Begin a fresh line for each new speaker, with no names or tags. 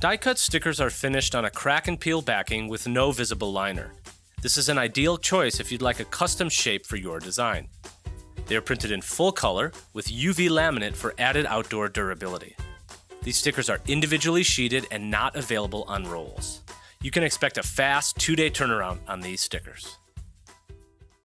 Die-cut stickers are finished on a crack and peel backing with no visible liner. This is an ideal choice if you'd like a custom shape for your design. They are printed in full color with UV laminate for added outdoor durability. These stickers are individually sheeted and not available on rolls. You can expect a fast 2-day turnaround on these stickers.